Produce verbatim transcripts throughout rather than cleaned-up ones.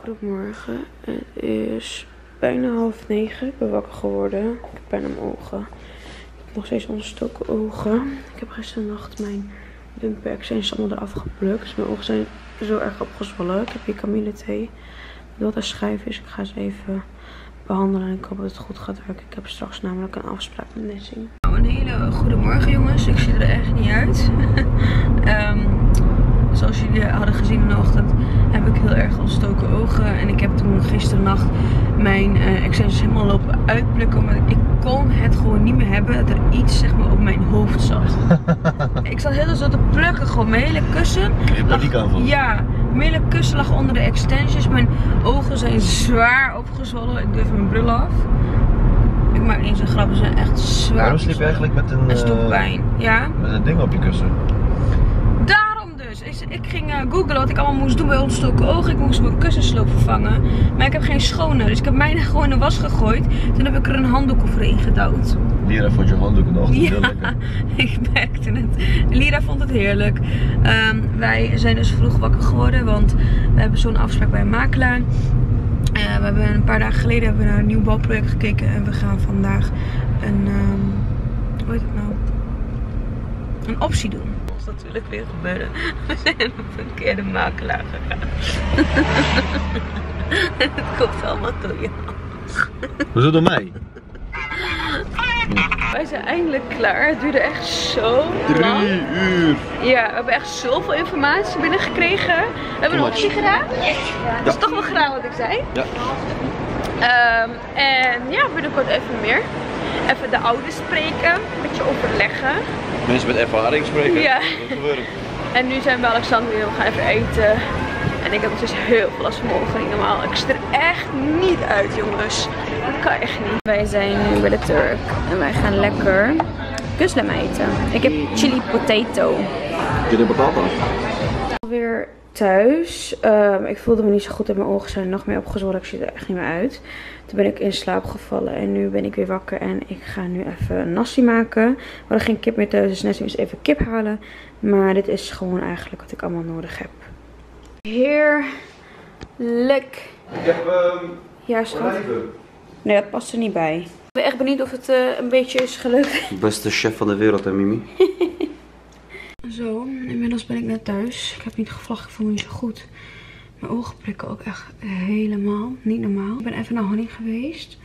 Goedemorgen, het is bijna half negen. Ik ben wakker geworden. Ik heb pijn aan mijn ogen. Ik heb nog steeds ontstoken ogen. Ik heb gisternacht mijn wimper extensions allemaal eraf geplukt. Dus mijn ogen zijn zo erg opgezwollen. Ik heb hier kamillethee. Wat een schijf is. Ik ga ze even behandelen en ik hoop dat het goed gaat werken. Ik heb straks namelijk een afspraak met Nessie. Nou, een hele goede morgen jongens. Ik zie er echt niet uit. um, Zoals jullie hadden gezien in de ochtend heb ik heel erg ontstoken ogen. En ik heb toen gisternacht mijn uh, extensions helemaal lopen uitplukken. Maar ik kon het gewoon niet meer hebben dat er iets zeg maar op mijn hoofd zat. Ik zat heel zo te plukken. Gewoon mijn hele kussen. Je paniek aanval. Ja, mijn hele kussen lag onder de extensions. Mijn ogen zijn zwaar opgezwollen. Ik doe even mijn bril af. Ik maak niet eens een grap, ze zijn echt zwaar. Waarom sliep je eigenlijk met een, een stoppijn? Ja? Met een ding op je kussen? Dus ik ging uh, googlen wat ik allemaal moest doen bij ontstoken ogen. Ik moest mijn kussensloop vervangen. Maar ik heb geen schone. Dus ik heb mijne gewoon in de was gegooid. Toen heb ik er een handdoek overheen gedouwd. Lira vond je handdoek in de ochtend ja, heel lekker. Ik merkte het. Lira vond het heerlijk. Um, wij zijn dus vroeg wakker geworden. Want we hebben zo'n afspraak bij een makelaar. Uh, we hebben een paar dagen geleden hebben we naar een nieuw bouwproject gekeken. En we gaan vandaag een... Um, hoe heet het nou? Een optie doen. Natuurlijk weer gebeuren. We zijn op een verkeerde makelaar gegaan. Het komt allemaal door je. Hoezo door mij? Wij zijn eindelijk klaar. Het duurde echt zo Drie lang. uur. Ja, we hebben echt zoveel informatie binnengekregen. We hebben een optie gedaan. Ja. Dat is toch wel graag wat ik zei. Ja. Um, en ja, binnenkort even meer. Even de ouders spreken. Een beetje overleggen. Mensen met ervaring spreken. Ja. Wat En nu zijn we bij Alexandria. We gaan even eten. En ik heb nog steeds heel veel last van mijn ogen. Niet normaal. Ik zie er echt niet uit, jongens. Dat kan echt niet. Wij zijn nu bij de Turk. En wij gaan lekker kuslam eten. Ik heb chili potato. Je hebt patata. Alweer thuis. Um, ik voelde me niet zo goed en mijn ogen zijn nog meer opgezwollen. Ik zie er echt niet meer uit. Toen ben ik in slaap gevallen en nu ben ik weer wakker en ik ga nu even een nasi maken. We hadden geen kip meer thuis, dus net eens even kip halen. Maar dit is gewoon eigenlijk wat ik allemaal nodig heb. Heerlijk. Ik heb um, ja, schat. Nee, dat past er niet bij. Ik ben echt benieuwd of het uh, een beetje is gelukt. Beste chef van de wereld, hè Mimi? Zo, inmiddels ben ik net thuis. Ik heb niet gevlogd, ik voel me niet zo goed. Mijn ogen prikken ook echt helemaal niet normaal. Ik ben even naar Honey geweest.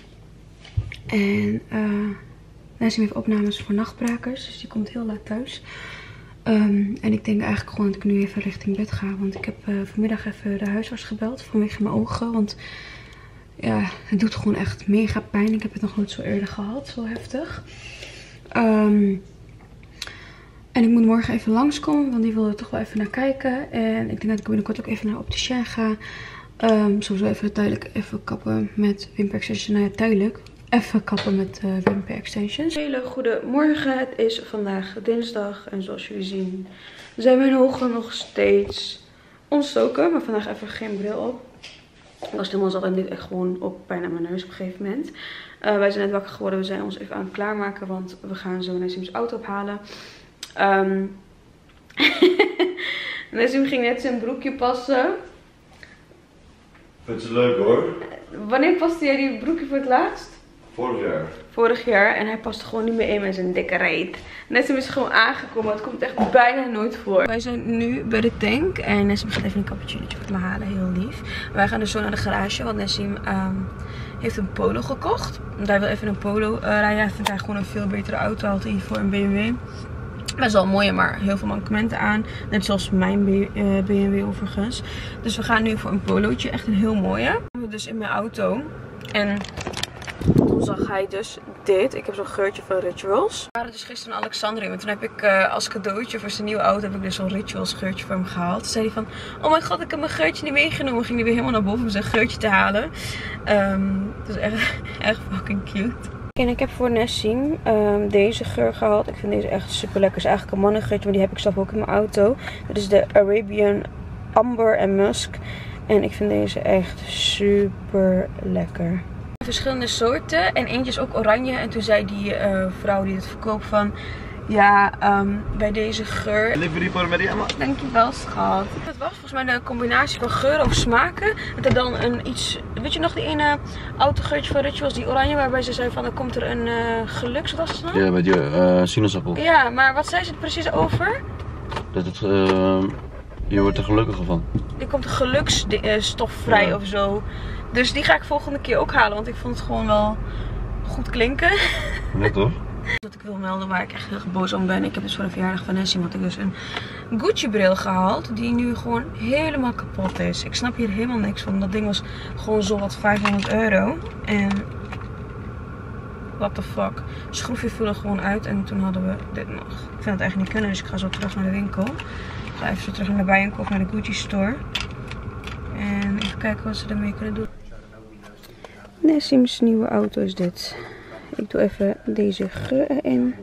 En uh, Nessie heeft opnames voor nachtbrakers. Dus die komt heel laat thuis. Um, en ik denk eigenlijk gewoon dat ik nu even richting bed ga. Want ik heb uh, vanmiddag even de huisarts gebeld vanwege mijn ogen. Want ja, het doet gewoon echt mega pijn. Ik heb het nog nooit zo eerder gehad. Zo heftig. Um, En ik moet morgen even langskomen, want die wil er toch wel even naar kijken. En ik denk dat ik binnenkort ook even naar opticien ga. Um, sowieso even tijdelijk even kappen met wimper extensions. Nou ja, tijdelijk even kappen met uh, wimper extensions. Hele goede morgen. Het is vandaag dinsdag. En zoals jullie zien zijn mijn ogen nog steeds ontstoken. Maar vandaag even geen bril op. Ik was helemaal zat en dit echt gewoon op pijn aan mijn neus op een gegeven moment. Uh, wij zijn net wakker geworden. We zijn ons even aan het klaarmaken, want we gaan zo Nessie's auto ophalen. Um, Nessim ging net zijn broekje passen. Vind je leuk hoor? Wanneer paste jij die broekje voor het laatst? Vorig jaar. Vorig jaar. En hij paste gewoon niet meer in met zijn dikke reet. Nessim is gewoon aangekomen. Het komt echt bijna nooit voor. Wij zijn nu bij de tank. En Nessim gaat even een cappuccinootje voor me halen. Heel lief. Wij gaan dus zo naar de garage. Want Nessim um, heeft een Polo gekocht. Want hij wil even een Polo uh, rijden. Hij vindt hij gewoon een veel betere auto had hij voor een B M W. Best wel mooie, maar heel veel mankementen aan. Net zoals mijn B M W overigens. Dus we gaan nu voor een polootje. Echt een heel mooie. Dus in mijn auto. En toen zag hij dus dit. Ik heb zo'n geurtje van Rituals. We waren dus gisteren in Alexandria. En toen heb ik uh, als cadeautje voor zijn nieuwe auto heb ik dus zo'n Rituals geurtje voor hem gehaald. Toen zei hij van, oh mijn god, ik heb mijn geurtje niet meegenomen. Ging hij weer helemaal naar boven om zijn geurtje te halen. Um, dus echt, echt fucking cute. En ik heb voor Nessim um, deze geur gehaald. Ik vind deze echt super lekker. Het is eigenlijk een mannengeurtje, maar die heb ik zelf ook in mijn auto. Dit is de Arabian Amber en Musk. En ik vind deze echt super lekker. Verschillende soorten. En eentje is ook oranje. En toen zei die uh, vrouw die het verkoopt van... Ja, um, bij deze geur. Livery voor Mariama. Dankjewel, schat. Het was volgens mij de combinatie van geuren of smaken. Dat er dan een iets. Weet je nog die ene autogeurtje van Rituals, die oranje, waarbij ze zei van er komt er een uh, geluks. Wat was het dan? Ja, met je uh, sinaasappel. Ja, maar wat zei ze er precies over? Dat het. Uh, je wordt er gelukkiger van. Er komt een geluksstof vrij ja. of zo. Dus die ga ik volgende keer ook halen, want ik vond het gewoon wel goed klinken. Ja, toch? Wat ik wil melden waar ik echt heel boos om ben. Ik heb dus voor de verjaardag van Nessie had ik dus een Gucci bril gehaald. Die nu gewoon helemaal kapot is. Ik snap hier helemaal niks van. Dat ding was gewoon zo wat vijfhonderd euro. En what the fuck. Schroefje viel er gewoon uit en toen hadden we dit nog. Ik vind het eigenlijk niet kunnen, dus ik ga zo terug naar de winkel. Ik ga even zo terug naar de Bijenkorf, naar de Gucci store. En even kijken wat ze ermee kunnen doen. Nessie's nieuwe auto is dit. Ik doe even deze geur erin.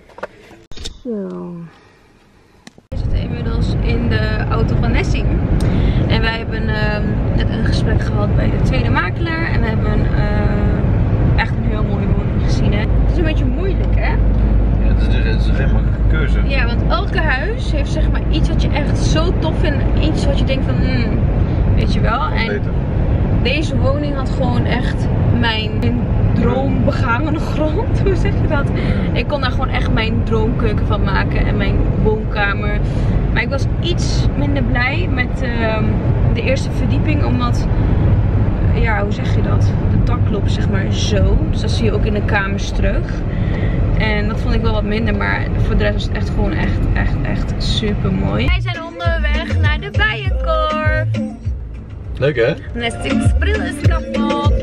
Zo. We zitten inmiddels in de auto van Nessie. En wij hebben uh, net een gesprek gehad bij de tweede makelaar. En we hebben uh, echt een heel mooie woning gezien. Hè? Het is een beetje moeilijk, hè? Ja, het is, het is geen makkelijke keuze. Ja, want elke huis heeft zeg maar iets wat je echt zo tof vindt. Iets wat je denkt van, hmm, weet je wel. En beter. Deze woning had gewoon echt mijn droom begangen grond. Hoe zeg je dat? Ik kon daar gewoon echt mijn droomkeuken van maken. En mijn woonkamer. Maar ik was iets minder blij met uh, de eerste verdieping. Omdat, ja, hoe zeg je dat? De dak loopt zeg maar zo. Dus dat zie je ook in de kamers terug. En dat vond ik wel wat minder. Maar voor de rest was het echt gewoon echt, echt, echt super mooi. Wij zijn onderweg naar de Bijenkorf. Leuk hè? Nessie's bril is kapot.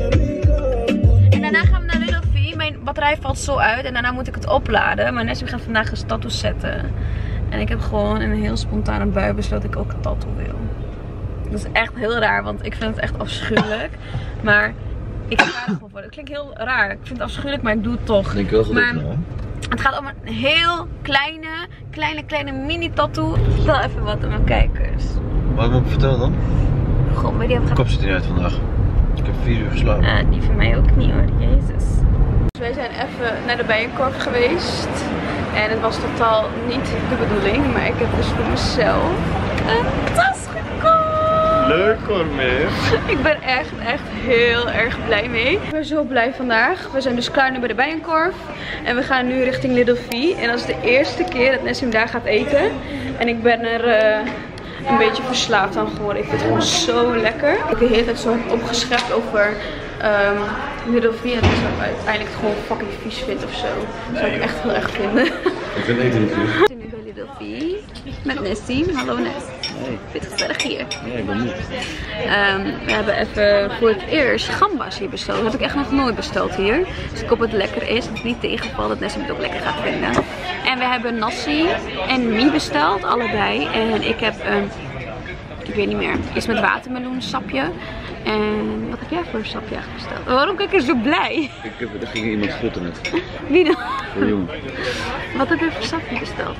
En daarna gaan we naar Little V. Mijn batterij valt zo uit en daarna moet ik het opladen. Maar Nessie gaat vandaag een tattoo zetten. En ik heb gewoon in een heel spontane bui besloten dat ik ook een tattoo wil. Dat is echt heel raar, want ik vind het echt afschuwelijk. Maar ik ga er gewoon voor. Het klinkt heel raar. Ik vind het afschuwelijk, maar ik doe het toch. Ik denk wel goed maar nou, het gaat om een heel kleine, kleine, kleine mini tattoo. Vertel even wat aan mijn kijkers. Wat moet ik vertellen dan? God, maar die heb ik... Kop zit niet uit vandaag. Ik heb vier uur geslapen. Uh, die van mij ook niet hoor, jezus. Dus wij zijn even naar de Bijenkorf geweest. En het was totaal niet de bedoeling. Maar ik heb dus voor mezelf een tas gekocht. Leuk hoor, mees. Ik ben echt, echt heel erg blij mee. Ik ben zo blij vandaag. We zijn dus klaar nu bij de Bijenkorf. En we gaan nu richting Little V. En dat is de eerste keer dat Nessie daar gaat eten. En ik ben er... Uh, een beetje verslaafd aan geworden. Ik vind het gewoon zo lekker. Ik heb de hele tijd zo opgeschept over um, Little V. En dat is dat uiteindelijk gewoon fucking vies vind of zo. Dat zou ik echt heel erg vinden. Ik vind eten niet vies. We zijn nu bij Little V met Nessie. Hallo Ness. Hey. Vind je het gezellig hier? Ja, ik ben moe. Um, we hebben even voor het eerst gamba's hier besteld. Dat heb ik echt nog nooit besteld hier. Dus ik hoop dat het lekker is. Het is niet tegengevallen dat Nessie het ook lekker gaat vinden. En we hebben nasi en mie besteld, allebei. En ik heb een, ik weet niet meer, iets met watermeloensapje. En wat heb jij voor sapje eigenlijk besteld? Waarom kijk je zo blij? Ik heb, er ging iemand groeten net. Wie dan? Een jongen. Wat heb je voor sapje besteld?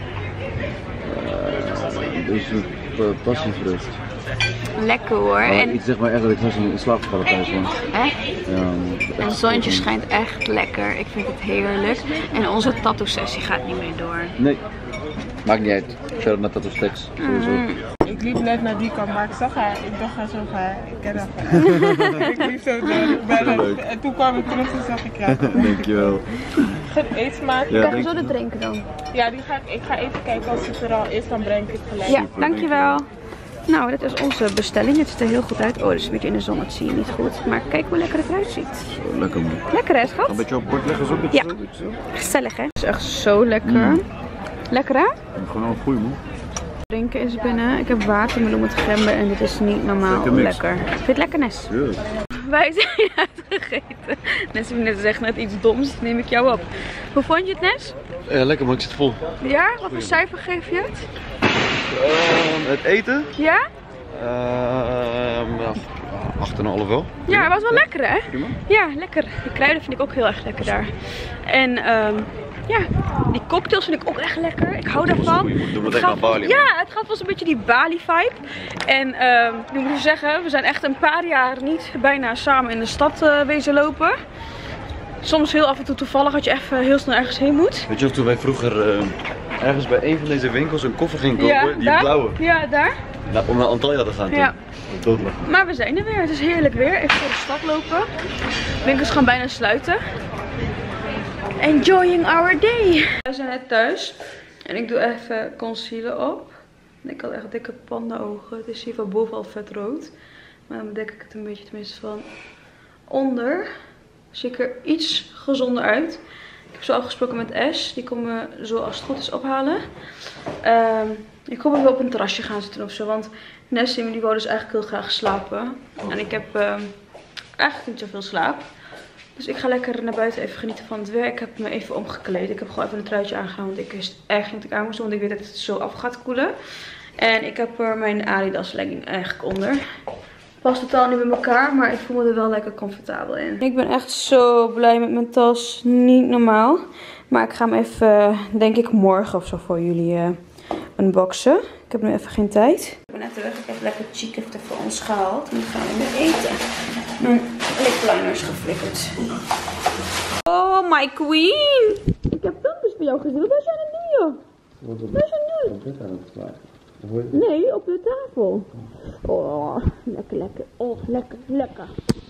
Uh, dus een uh, passievrucht. Lekker hoor. Uh, en... Iets zeg maar echt dat ik zelfs in slaap gevallen thuis was. Echt? Ja, het zonnetje schijnt echt lekker. Ik vind het heerlijk. En onze tattoo sessie gaat niet meer door. Nee. Maakt niet uit. Shout naar Tattoo Stacks. Mm. Ik liep net naar die kant, maar ik zag haar. Ik dacht haar zo haar. Ik ken haar. Ik liep zo door. En toen kwam ik terug en zag ik jou. Dankjewel. Ga je eten maken? Ja, krijg je zo de drinken dan? Ja, die ga ik, ik ga even kijken als het er al is, dan breng ik het gelijk. Ja, dankjewel. Nou, dit is onze bestelling. Het ziet er heel goed uit. Oh, dit is een beetje in de zon. Dat zie je niet goed. Maar kijk hoe lekker het eruit ziet. Zo, lekker man. Lekker hè, schat? Een beetje op het bord leggen, zo een beetje Ja. zo. Beetje zo. Gezellig hè? Het is echt zo lekker. Mm. Lekker hè? Gewoon een goeie man. Drinken is binnen. Ik heb watermeloen met gember en dit is niet normaal Lekker mix. lekker. Vind je het lekker, Nes? Ja. Wij zijn uitgegeten. Nes heeft net zegt net iets doms. Neem ik jou op. Hoe vond je het, Nes? Ja, lekker man, ik zit vol. Ja? Wat voor cijfer geef je het? Uh, het eten? Ja? Uh, ja, acht komma vijf wel. Ja, het was wel lekker hè? Prima. Ja, lekker. De kruiden vind ik ook heel erg lekker daar. En um, ja, die cocktails vind ik ook echt lekker. Ik hou daarvan. Doe maar tegen aan Bali. Ja, het gaat wel een beetje die Bali vibe. En uh, nu moet ik zeggen, we zijn echt een paar jaar niet bijna samen in de stad uh, wezen lopen. soms heel af en toe toevallig dat je even heel snel ergens heen moet. Weet je of toen wij vroeger uh, ergens bij een van deze winkels een koffer gingen kopen, Ja, die daar? blauwe? Ja, daar. Nou, om naar Antalya te gaan. Ja. Doodlachen. Maar we zijn er weer. Het is heerlijk weer. Even door de stad lopen. Winkels gaan bijna sluiten. Enjoying our day. We zijn net thuis. En ik doe even concealer op. Ik had echt dikke panda ogen. Het is hier van boven al vet rood. Maar dan bedek ik het een beetje tenminste van onder. Zie ik er iets gezonder uit. Ik heb zo afgesproken met Ash. Die komt me zo als het goed is ophalen. Um, ik hoop dat we op een terrasje gaan zitten of zo. Want Nessim die wou dus eigenlijk heel graag slapen. En ik heb um, eigenlijk niet zoveel slaap. Dus ik ga lekker naar buiten even genieten van het weer. Ik heb me even omgekleed. Ik heb gewoon even een truitje aangedaan. Want ik wist echt niet dat ik aan moest. Want ik weet dat het zo af gaat koelen. En ik heb er mijn Adidas legging eigenlijk onder. Past totaal niet bij elkaar. Maar ik voel me er wel lekker comfortabel in. Ik ben echt zo blij met mijn tas. Niet normaal. Maar ik ga hem even, denk ik morgen of zo voor jullie uh, unboxen. Ik heb nu even geen tijd. Ik ben net terug. Ik heb lekker chic even voor ons gehaald. En dan gaan we weer eten. Mijn lipliners geflikkerd. Oh, my queen! Ik heb filmpjes voor jou gezien. Wat ben jij aan het doen, joh? Wat is er nu? Nee, op de tafel. Oh, lekker, lekker. Oh, lekker, lekker.